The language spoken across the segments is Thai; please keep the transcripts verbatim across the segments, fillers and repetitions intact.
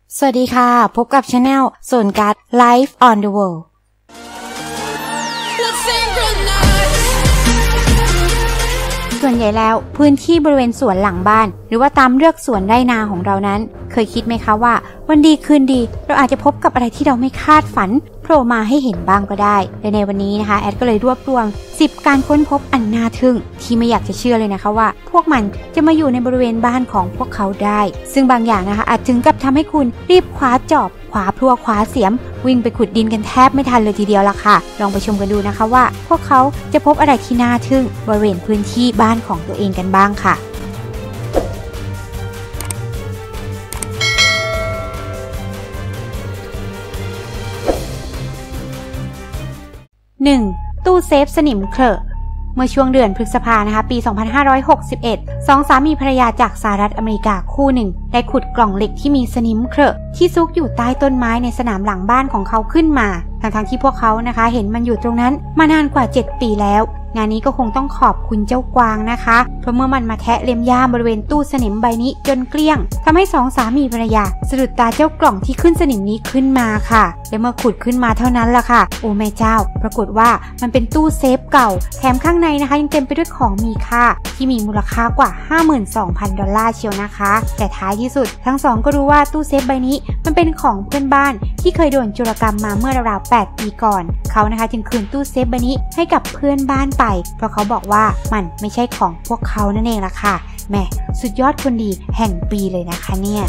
สวัสดีค่ะพบกับ Channel โซนการ์ด Life on the World ส่วนใหญ่แล้วพื้นที่บริเวณสวนหลังบ้านหรือว่าตามเลือกสวนไร่นาของเรานั้นเคยคิดไหมคะว่าวันดีคืนดีเราอาจจะพบกับอะไรที่เราไม่คาดฝันโผล่มาให้เห็นบ้างก็ได้และในวันนี้นะคะแอดก็เลยรวบรวมสิบการค้นพบอันน่าทึ่งที่ไม่อยากจะเชื่อเลยนะคะว่าพวกมันจะมาอยู่ในบริเวณบ้านของพวกเขาได้ซึ่งบางอย่างนะคะอาจถึงกับทำให้คุณรีบคว้าจอบคว้าพลั่วคว้าเสียมวิ่งไปขุดดินกันแทบไม่ทันเลยทีเดียวล่ะค่ะลองไปชมกันดูนะคะว่าพวกเขาจะพบอะไรที่น่าทึ่งบริเวณพื้นที่บ้านของตัวเองกันบ้างค่ะหนึ่ง. ตู้เซฟสนิมเคลอะเมื่อช่วงเดือนพฤษภานะคะปี สองพันห้าร้อยหกสิบเอ็ด สองสามีภรรยาจากสหรัฐอเมริกาคู่หนึ่งได้ขุดกล่องเหล็กที่มีสนิมเคลอะที่ซุกอยู่ใต้ต้นไม้ในสนามหลังบ้านของเขาขึ้นมาทั้งๆที่พวกเขานะคะเห็นมันอยู่ตรงนั้นมานานกว่าเจ็ดปีแล้วงานนี้ก็คงต้องขอบคุณเจ้ากวางนะคะเพราะเมื่อมันมาแทะเล็มหญ้าบริเวณตู้สนิมใบนี้จนเกลี้ยงทำให้สองสามีภรรยาสะดุดตาเจ้ากล่องที่ขึ้นสนิมนี้ขึ้นมาค่ะและเมื่อขุดขึ้นมาเท่านั้นล่ะค่ะโอ้แม่เจ้าปรากฏว่ามันเป็นตู้เซฟเก่าแถมข้างในนะคะยังเต็มไปด้วยของมีค่าที่มีมูลค่ากว่า ห้าหมื่นสองพัน ดอลลาร์เชียวนะคะแต่ท้ายที่สุดทั้งสองก็รู้ว่าตู้เซฟใบนี้มันเป็นของเพื่อนบ้านที่เคยโดนโจรกรรมมาเมื่อราวๆแปดปีก่อนเขานะคะจึงคืนตู้เซฟใบนี้ให้กับเพื่อนบ้านไปเพราะเขาบอกว่ามันไม่ใช่ของพวกเขานั่นเองล่ะค่ะแหมสุดยอดคนดีแห่งปีเลยนะคะเนี่ย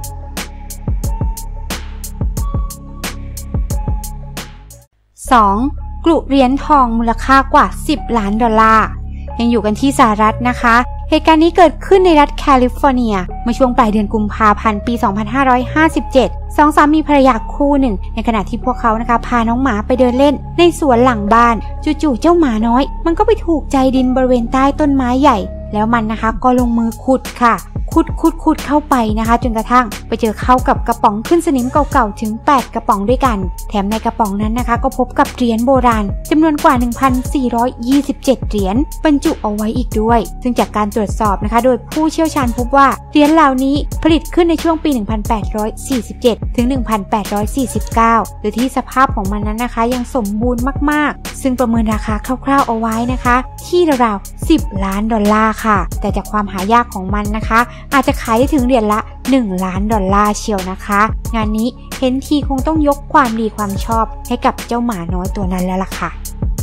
สอง. กลุเหรียญทองมูลค่ากว่าสิบล้านดอลลาร์ยังอยู่กันที่สหรัฐนะคะเหตุการณ์นี้เกิดขึ้นในรัฐแคลิฟอร์เนียเมื่อช่วงปลายเดือนกุมภาพันธ์ปี สองพันห้าร้อยห้าสิบเจ็ด สองสามีภรรยาคู่หนึ่งในขณะที่พวกเขานะคะพาน้องหมาไปเดินเล่นในสวนหลังบ้านจู่ๆเจ้าหมาน้อยมันก็ไปถูกใจดินบริเวณใต้ต้นไม้ใหญ่แล้วมันนะคะก็ลงมือขุดค่ะขุดขุดขุดเข้าไปนะคะจนกระทั่งไปเจอเข้ากับกระป๋องขึ้นสนิมเก่าๆถึงแปดกระป๋องด้วยกันแถมในกระป๋องนั้นนะคะก็พบกับเหรียญโบราณจำนวนกว่า หนึ่งพันสี่ร้อยยี่สิบเจ็ด เหรียญบรรจุเอาไว้อีกด้วยซึ่งจากการตรวจสอบนะคะโดยผู้เชี่ยวชาญพบว่าเหรียญเหล่านี้ผลิตขึ้นในช่วงปี หนึ่งพันแปดร้อยสี่สิบเจ็ด ถึง หนึ่งพันแปดร้อยสี่สิบเก้า โดยที่สภาพของมันนั้นนะคะยังสมบูรณ์มากๆซึ่งประเมินราคาคร่าวๆเอาไว้นะคะที่ราวๆสิบล้านดอลลาร์ค่ะแต่จากความหายากของมันนะคะอาจจะขายได้ถึงเหรียญละหนึ่งล้านดอลลาร์เชียวนะคะงานนี้เห็นทีคงต้องยกความดีความชอบให้กับเจ้าหมาน้อยตัวนั้นแล้วล่ะค่ะ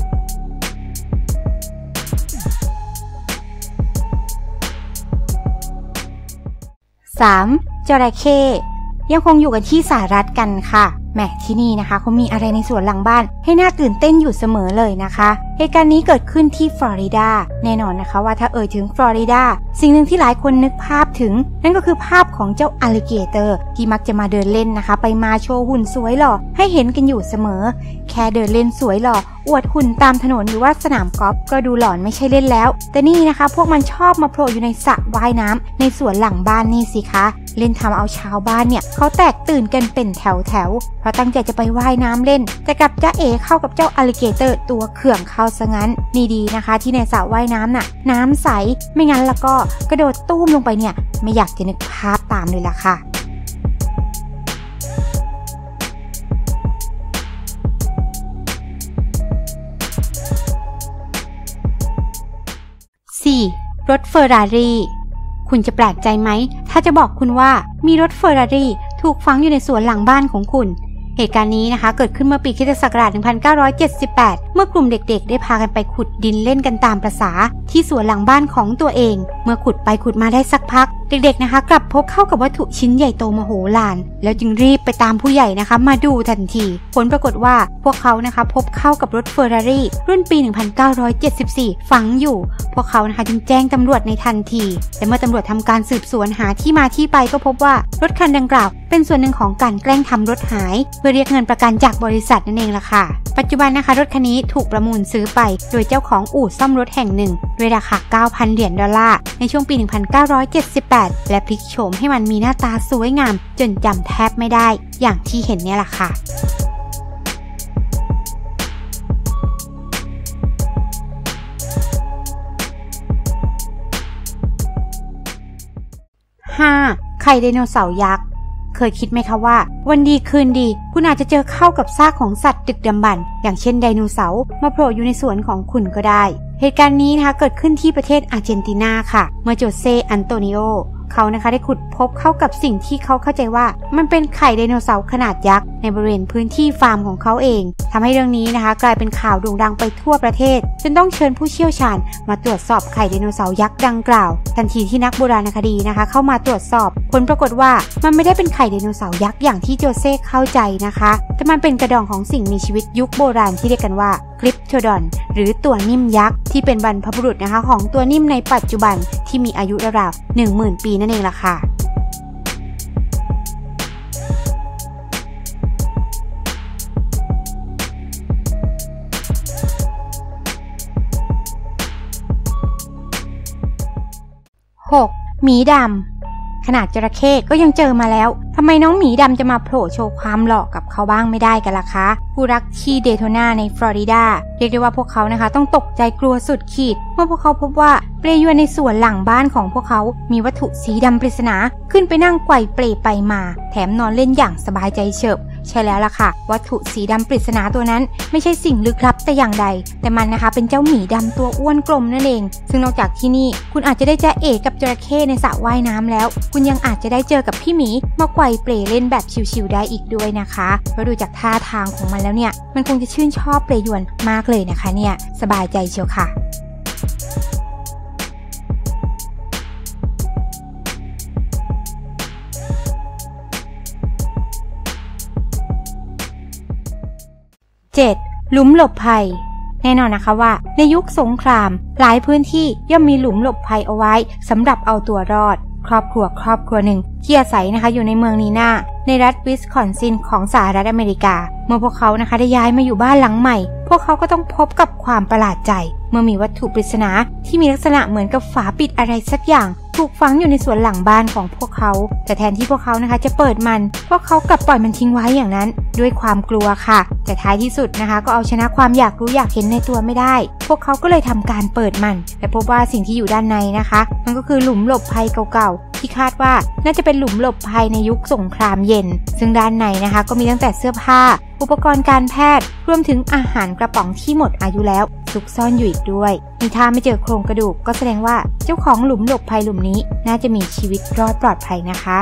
สาม. จระเข้ยังคงอยู่กันที่สหรัฐกันค่ะแหมที่นี่นะคะเขามีอะไรในสวนหลังบ้านให้น่าตื่นเต้นอยู่เสมอเลยนะคะเหตุการณ์นี้เกิดขึ้นที่ฟลอริดาแน่นอนนะคะว่าถ้าเอ่ยถึงฟลอริดาสิ่งหนึ่งที่หลายคนนึกภาพถึงนั่นก็คือภาพของเจ้าอลลิเกเตอร์ที่มักจะมาเดินเล่นนะคะไปมาโชว์หุ่นสวยหล่อให้เห็นกันอยู่เสมอแค่เดินเล่นสวยหล่ออวดหุ่นตามถนนหรือว่าสนามกอล์ฟก็ดูหลอนไม่ใช่เล่นแล้วแต่นี่นะคะพวกมันชอบมาโผล่อยู่ในสระว่ายน้ำในสวนหลังบ้านนี่สิคะเล่นทำเอาชาวบ้านเนี่ยเขาแตกตื่นกันเป็นแถวแถวเพราะตั้งใจจะไปว่ายน้ำเล่นแต่กับจ้าเอ๋เข้ากับเจ้าอลลิเกเตอร์ตัวเขื่องเข้าซะงั้นนี่ดีนะคะที่ในสระว่ายน้ำน่ะน้ำใสไม่งั้นแล้วก็กระโดดตุ้มลงไปเนี่ยไม่อยากจะนึกภาพตามเลยล่ะค่ะสี่. รถเฟอร์รารี่คุณจะแปลกใจไหมถ้าจะบอกคุณว่ามีรถเฟอร์รารี่ถูกฝังอยู่ในสวนหลังบ้านของคุณเหตุการณ์นี้นะคะเกิดขึ้นเมื่อปีคริสตศักราช หนึ่งพันเก้าร้อยเจ็ดสิบแปด เมื่อกลุ่มเด็กๆได้พากันไปขุดดินเล่นกันตามประสาที่สวนหลังบ้านของตัวเองเมื่อขุดไปขุดมาได้สักพักเด็กๆนะคะกลับพบเข้ากับวัตถุชิ้นใหญ่โตมโหฬารแล้วจึงรีบไปตามผู้ใหญ่นะคะมาดูทันทีผลปรากฏว่าพวกเขานะคะพบเข้ากับรถเฟอร์รารี่รุ่นปี หนึ่งพันเก้าร้อยเจ็ดสิบสี่ ฝังอยู่พวกเขานะคะจึงแจ้งตำรวจในทันทีแต่เมื่อตำรวจทำการสืบสวนหาที่มาที่ไปก็พบว่ารถคันดังกล่าวเป็นส่วนหนึ่งของการแกล้งทำรถหายเพื่อเรียกเงินประกันจากบริษัทนั่นเองล่ะค่ะปัจจุบันนะคะรถคันนี้ถูกประมูลซื้อไปโดยเจ้าของอู่ซ่อมรถแห่งหนึ่งด้วยราคา เก้าพัน เหรียญดอลลาร์ในช่วงปี หนึ่งพันเก้าร้อยเจ็ดสิบแปด และพลิกโฉมให้มันมีหน้าตาสวยงามจนจำแทบไม่ได้อย่างที่เห็นเนี่ยล่ะค่ะห้า. ไข่ไดโนเสาร์ยักษ์เคยคิดไหมคะว่าวันดีคืนดีคุณอาจจะเจอเข้ากับซากของสัตว์ดึกดำบรรพ์อย่างเช่นไดโนเสาร์มาโผล่อยู่ในสวนของคุณก็ได้เหตุการณ์นี้นะคะเกิดขึ้นที่ประเทศอาร์เจนตินาค่ะเมื่อโจเซอันโตนิโอเขานะคะได้ขุดพบเข้ากับสิ่งที่เขาเข้าใจว่ามันเป็นไข่ไดโนเสาร์ขนาดยักษ์ในบริเวณพื้นที่ฟาร์มของเขาเองทำให้เรื่องนี้นะคะกลายเป็นข่าวโด่งดังไปทั่วประเทศจนต้องเชิญผู้เชี่ยวชาญมาตรวจสอบไข่ไดโนเสาร์ยักษ์ดังกล่าวทันทีที่นักโบราณคดีนะคะเข้ามาตรวจสอบผลปรากฏว่ามันไม่ได้เป็นไข่ไดโนเสาร์ยักษ์อย่างที่โจเซ่เข้าใจนะคะแต่มันเป็นกระดองของสิ่งมีชีวิตยุคโบราณที่เรียกกันว่ากริปโทดอนหรือตัวนิ่มยักษ์ที่เป็นบรรพบุรุษนะคะของตัวนิ่มในปัจจุบันที่มีอายุราวๆ หนึ่งหมื่น ปีนั่นเองล่ะค่ะหกหมีดำขนาดจระเข้ก็ยังเจอมาแล้วทำไมน้องหมีดำจะมาโผล่โชว์ความหล่อกับเขาบ้างไม่ได้กันล่ะคะผู้รักที่เดโทนาในฟลอริดาเรียกได้ว่าพวกเขานะคะต้องตกใจกลัวสุดขีดเมื่อพวกเขาพบว่าเปลยวนในสวนหลังบ้านของพวกเขามีวัตถุสีดำปริศนาขึ้นไปนั่งไกวเปลไปมาแถมนอนเล่นอย่างสบายใจเฉิบใช่แล้วล่ะค่ะวัตถุสีดำปริศนาตัวนั้นไม่ใช่สิ่งลึกลับแต่อย่างใดแต่มันนะคะเป็นเจ้าหมีดำตัวอ้วนกลมนั่นเองซึ่งนอกจากที่นี่คุณอาจจะได้เจอเอกกับจระเข้ในสระว่ายน้ำแล้วคุณยังอาจจะได้เจอกับพี่หมีมาไกวเปลเล่นแบบชิวๆได้อีกด้วยนะคะเพราะดูจากท่าทางของมันแล้วเนี่ยมันคงจะชื่นชอบเปลยวนมากเลยนะคะเนี่ยสบายใจเชียวค่ะเจ็ดหลุมหลบภัยแน่นอนนะคะว่าในยุคสงครามหลายพื้นที่ย่อมมีหลุมหลบภัยเอาไว้สำหรับเอาตัวรอดครอบครัวครอบครัวหนึ่งที่อาศัยนะคะอยู่ในเมืองนีนาในรัฐวิสคอนซินของสหรัฐอเมริกาเมื่อพวกเขานะคะได้ย้ายมาอยู่บ้านหลังใหม่พวกเขาก็ต้องพบกับความประหลาดใจเมื่อมีวัตถุปริศนาที่มีลักษณะเหมือนกับฝาปิดอะไรสักอย่างถูกฝังอยู่ในสวนหลังบ้านของพวกเขาแต่แทนที่พวกเขานะคะจะเปิดมันพวกเขากลับปล่อยมันทิ้งไว้อย่างนั้นด้วยความกลัวค่ะแต่ท้ายที่สุดนะคะก็เอาชนะความอยากรู้อยากเห็นในตัวไม่ได้พวกเขาก็เลยทำการเปิดมันและพบว่าสิ่งที่อยู่ด้านในนะคะมันก็คือหลุมหลบภัยเก่าๆที่คาดว่าน่าจะเป็นหลุมหลบภัยในยุคสงครามเย็นซึ่งด้านในนะคะก็มีตั้งแต่เสื้อผ้าอุปกรณ์การแพทย์รวมถึงอาหารกระป๋องที่หมดอายุแล้วซุกซ่อนอยู่อีกด้วยมีถ้าไม่เจอโครงกระดูกก็แสดงว่าเจ้าของหลุมหลบภัยหลุมนี้น่าจะมีชีวิตรอดปลอดภัยนะคะ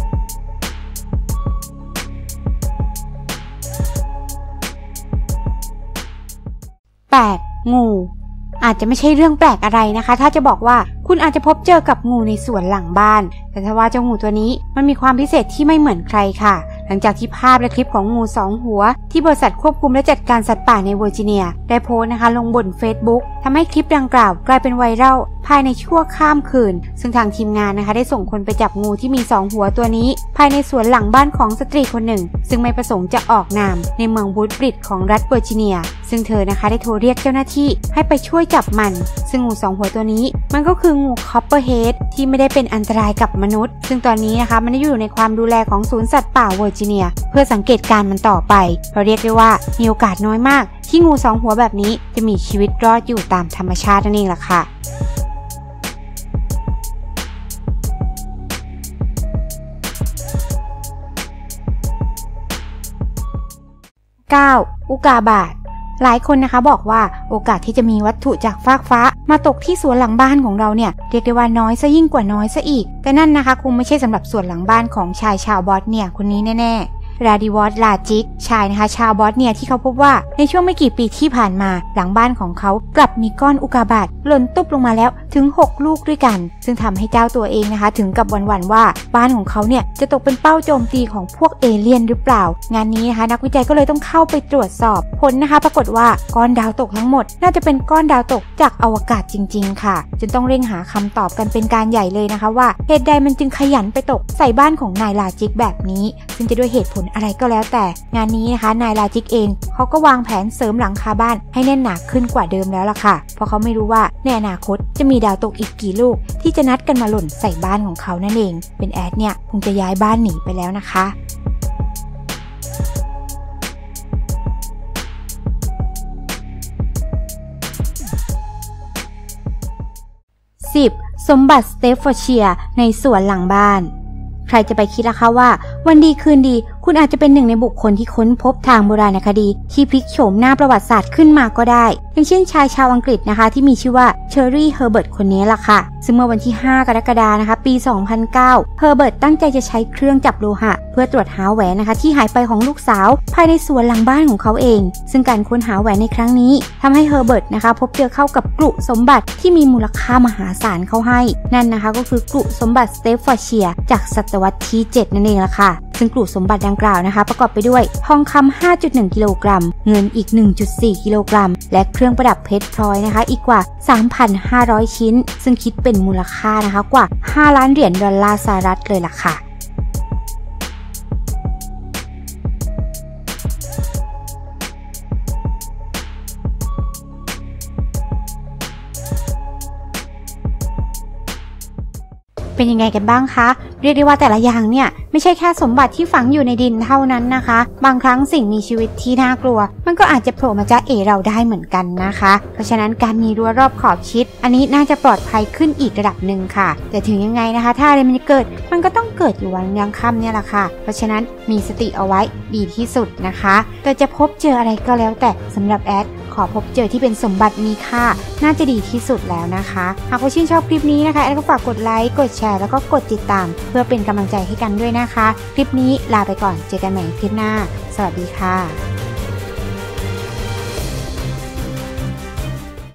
แปดงูอาจจะไม่ใช่เรื่องแปลกอะไรนะคะถ้าจะบอกว่าคุณอาจจะพบเจอกับงูในสวนหลังบ้านแต่ถ้าว่าเจ้างูตัวนี้มันมีความพิเศษที่ไม่เหมือนใครค่ะหลังจากที่ภาพและคลิปของงูสองหัวที่บริษัทควบคุมและจัดการสัตว์ป่าในเวอร์จิเนียได้โพสต์นะคะลงบน Facebook ทำให้คลิปดังกล่าวกลายเป็นไวรัลภายในชั่วข้ามคืนซึ่งทางทีมงานนะคะได้ส่งคนไปจับงูที่มีสองหัวตัวนี้ภายในสวนหลังบ้านของสตรีคนหนึ่งซึ่งไม่ประสงค์จะออกนามในเมืองวูดบริดจ์ของรัฐเวอร์จิเนียซึ่งเธอนะคะได้โทรเรียกเจ้าหน้าที่ให้ไปช่วยจับมันซึ่งงูสองหัวตัวนี้มันก็คืองูคอปเปอร์เฮดที่ไม่ได้เป็นอันตรายกับมนุษย์ซึ่งตอนนี้นะคะมันได้อยู่ในความดูแลของศูนย์สัตว์ป่าเวอร์จิเนียเพื่อสังเกตการมันต่อไปเพราะเรียกได้ว่ามีโอกาสน้อยมากที่งูสองหัวแบบนี้จะมีชีวิตรอดอยู่ตามธรรมชาตินั่นเองล่ะค่ะเก้าอุกาบาตหลายคนนะคะบอกว่าโอกาสที่จะมีวัตถุจากฟากฟ้ามาตกที่สวนหลังบ้านของเราเนี่ยเรียกได้ว่าน้อยซะยิ่งกว่าน้อยซะอีกแต่นั่นนะคะคงไม่ใช่สำหรับสวนหลังบ้านของชายชาวบอสเนียคนนี้แน่ๆราดิวอสลาจิกชายนะคะชาวบอสเนียที่เขาพบว่าในช่วงไม่กี่ปีที่ผ่านมาหลังบ้านของเขากลับมีก้อนอุกาบาตหล่นตุ๊บลงมาแล้วถึงหกลูกด้วยกันซึ่งทำให้เจ้าตัวเองนะคะถึงกับหวั่นๆว่าบ้านของเขาเนี่ยจะตกเป็นเป้าโจมตีของพวกเอเลี่ยนหรือเปล่างานนี้นะคะนักวิจัยก็เลยต้องเข้าไปตรวจสอบผลนะคะปรากฏว่าก้อนดาวตกทั้งหมดน่าจะเป็นก้อนดาวตกจากอวกาศจริงๆค่ะจนต้องเร่งหาคำตอบกันเป็นการใหญ่เลยนะคะว่าเหตุใดมันจึงขยันไปตกใส่บ้านของนายลาจิกแบบนี้ซึ่งจะด้วยเหตุผลอะไรก็แล้วแต่งานนี้นะคะนายลาจิกเองเขาก็วางแผนเสริมหลังคาบ้านให้แน่นหนาขึ้นกว่าเดิมแล้วล่ะค่ะเพราะเขาไม่รู้ว่าในอนาคตจะมีดาวตกอีกกี่ลูกที่จะนัดกันมาหล่นใส่บ้านของเขานั่นเองเป็นแอดเนี่ยคงจะย้ายบ้านหนีไปแล้วนะคะสิบสมบัติสเตฟอร์เชียในสวนหลังบ้านใครจะไปคิดล่ะคะว่าวันดีคืนดีคุณอาจจะเป็นหนึ่งในบุคคลที่ค้นพบทางโบราณคดีที่พลิกโฉมหน้าประวัติศาสตร์ขึ้นมาก็ได้อย่างเช่นชายชาวอังกฤษนะคะที่มีชื่อว่าเชอร์รี่เฮอร์เบิร์ตคนนี้ล่ะค่ะซึ่งเมื่อวันที่ห้ากรกฎาคมนะคะปีสองพันเก้าเฮอร์เบิร์ตตั้งใจจะใช้เครื่องจับโลหะเพื่อตรวจหาแหวนนะคะที่หายไปของลูกสาวภายในสวนหลังบ้านของเขาเองซึ่งการค้นหาแหวนในครั้งนี้ทำให้เฮอร์เบิร์ตนะคะพบเจอเข้ากับกรุสมบัติที่มีมูลค่ามหาศาลเข้าให้นั่นนะคะก็คือกรุสมบัติสเตฟฟอร์เชียจากศตวรรษที่เจ็ดนั่นเองล่ะค่ะซึ่งกรุสมบัติดังกล่าวนะคะประกอบไปด้วยทองคำ ห้าจุดหนึ่ง กิโลกรัมเงินอีก หนึ่งจุดสี่ กิโลกรัมและเครื่องประดับเพชรพลอยนะคะอีกกว่า สามพันห้าร้อย ชิ้นซึ่งคิดเป็นมูลค่านะคะกว่าห้าล้านเหรียญดอลลาร์สหรัฐเลยล่ะค่ะเป็นยังไงกันบ้างคะเรียกได้ว่าแต่ละอย่างเนี่ยไม่ใช่แค่สมบัติที่ฝังอยู่ในดินเท่านั้นนะคะบางครั้งสิ่งมีชีวิตที่น่ากลัวมันก็อาจจะโผล่มาจ้าเอเราได้เหมือนกันนะคะเพราะฉะนั้นการมีรั้วรอบขอบชิดอันนี้น่าจะปลอดภัยขึ้นอีกระดับหนึ่งค่ะแต่ถึงยังไงนะคะถ้าอะไรมันจะเกิดมันก็ต้องเกิดอยู่วันยังค่ำเนี่ยแหละค่ะเพราะฉะนั้นมีสติเอาไว้ดีที่สุดนะคะแต่จะพบเจออะไรก็แล้วแต่สำหรับแอดขอพบเจอที่เป็นสมบัติมีค่าน่าจะดีที่สุดแล้วนะคะหากว่าชื่นชอบคลิปนี้นะคะแอดก็ฝากกดไลค์กดแชร์แล้วก็กดติดตามเพื่อเป็นกำลังใจให้กันด้วยนะคะคลิปนี้ลาไปก่อนเจอกันใหม่คลิปหน้าสวัสดีค่ะ